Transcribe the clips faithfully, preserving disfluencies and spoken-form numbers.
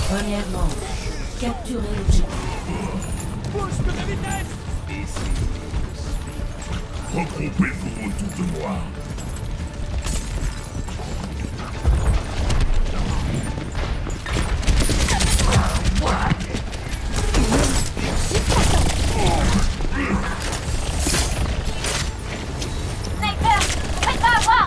Premièrement, capturer l'objectif. Pousse de la vitesse! Regroupez-vous autour de moi. Sniper! Faites pas avoir!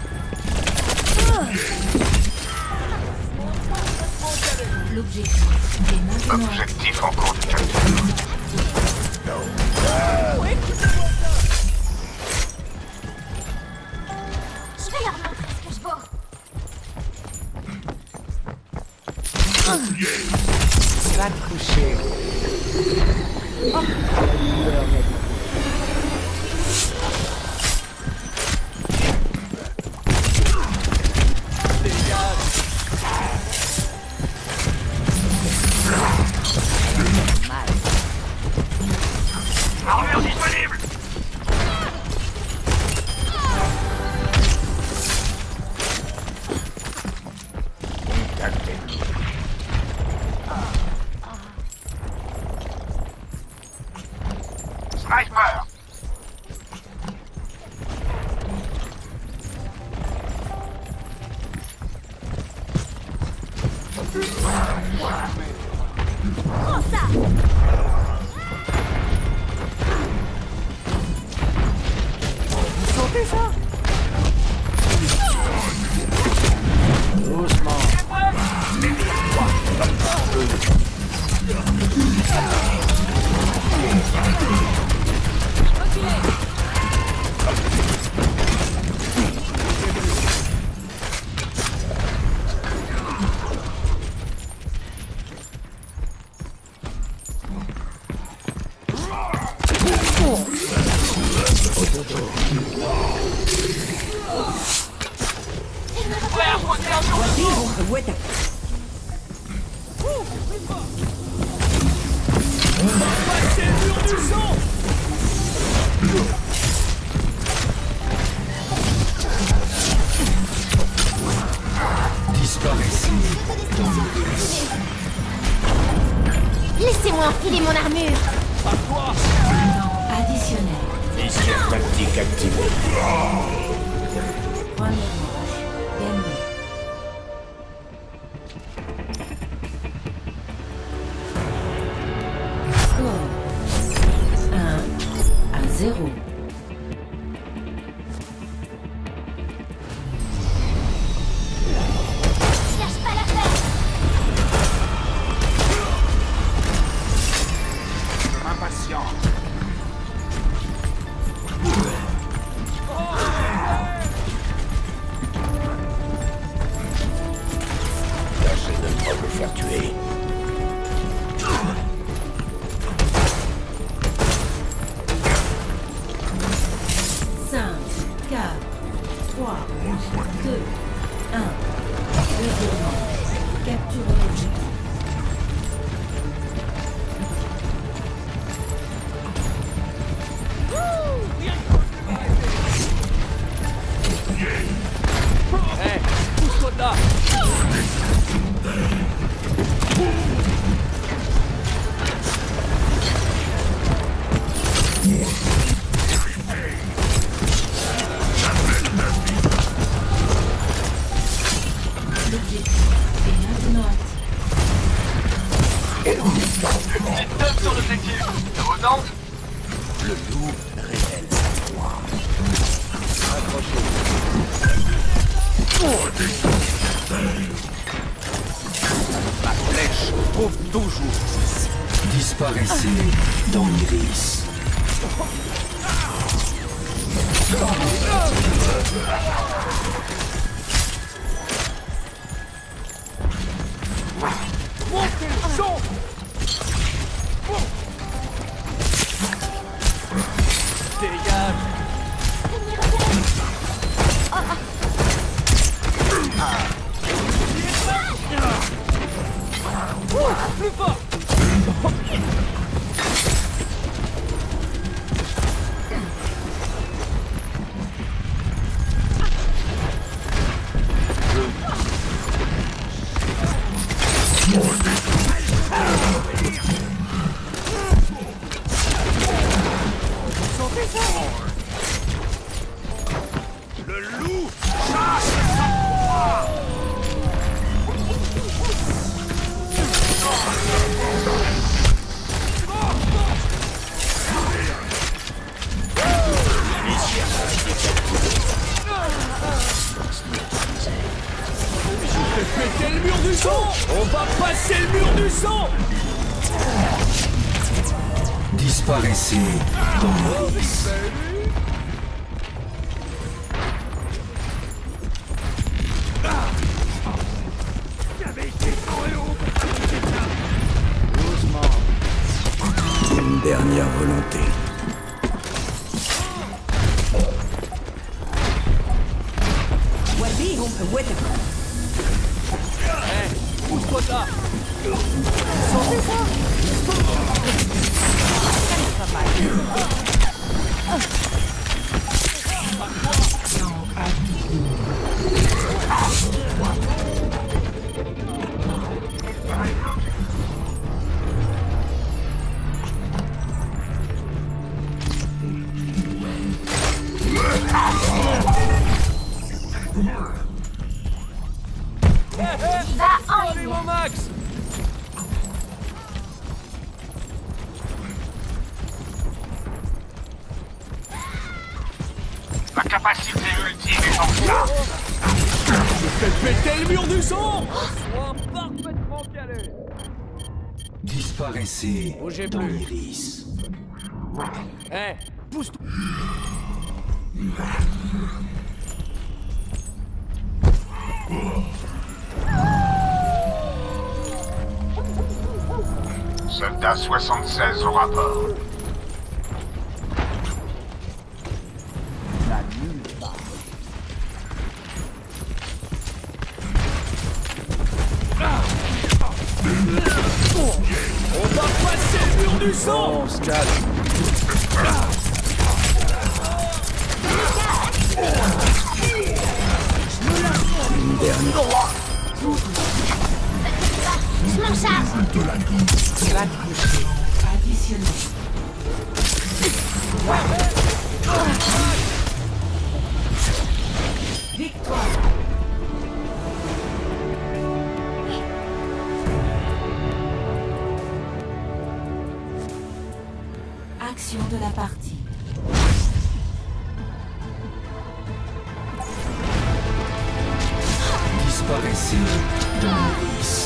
L'objectif est maintenant. Objectif en cours de capture. Je vais leur montrer ce que je vaux. Va te coucher. Oh, la douleur, ma vie. Armure disponible! Contact ennemi. Sniper! Prends ça! Vous sentez ça? Doucement. Disparaissez dans le glace. Laissez-moi enfiler mon armure! Temps additionnel. Disquette tactique activée. Première manche. Gagné. Score un à zéro. Je lâche pas l'affaire! Impatient. Tâchez de ne pas me faire tuer. cinq, quatre, trois, deux, un. Deuxième manche. Capturer l'objectif. Hé, pousse-toi de là! L'objectif est maintenant actif. Petite teuf sur l'objectif. Ça vous tente? Le loup révèle sa proie. Ma flèche trouve toujours. Disparaissez dans l'iris. Montez le son! Dégage! Ouh, plus fort! Le loup chasse sa proie. Pétez le mur du son. On va passer le mur du son. Disparaissez dans l'Iris. Une dernière volonté. وديهم قوتك. Pousse-toi de là. Va en Allez, mon Max. Ma capacité ultime est en place. Faites péter le mur du son. Sois parfaitement calé. Disparaissez Bougez dans plus. l'Iris. Eh, pousse-toi. Soldat soixante-seize au rapport. On va passer le mur du son. On se calme. Une dernière. Je m'en charge. Va te coucher. Additionnel. Victoire. Action de la partie. Disparaissez dans l'Iris.